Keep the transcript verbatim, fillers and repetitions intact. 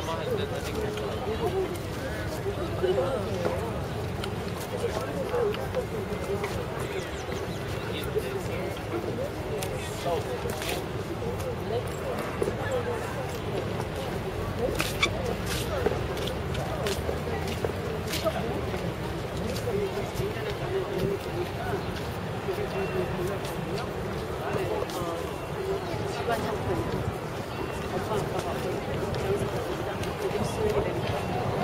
집안 상품 엄마 아빠가 여기서 되게 수익이 되니까